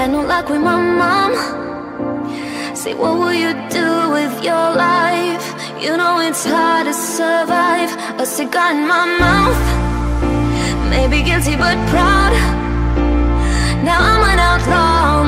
Had no luck with my mom. Say, what will you do with your life? You know it's hard to survive. A cigar in my mouth, maybe guilty but proud. Now I'm an outlaw.